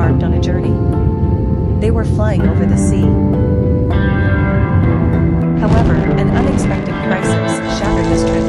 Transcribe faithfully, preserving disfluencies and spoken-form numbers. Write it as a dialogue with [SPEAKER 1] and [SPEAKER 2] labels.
[SPEAKER 1] embarked on a journey. They were flying over the sea. However, an unexpected crisis shattered this trip.